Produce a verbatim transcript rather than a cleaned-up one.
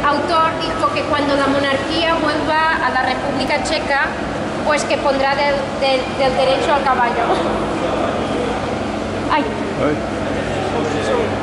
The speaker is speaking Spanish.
autor dijo que cuando la monarquía vuelva a la República Checa, pues que pondrá del, del, del derecho al caballo. Ay. Ay.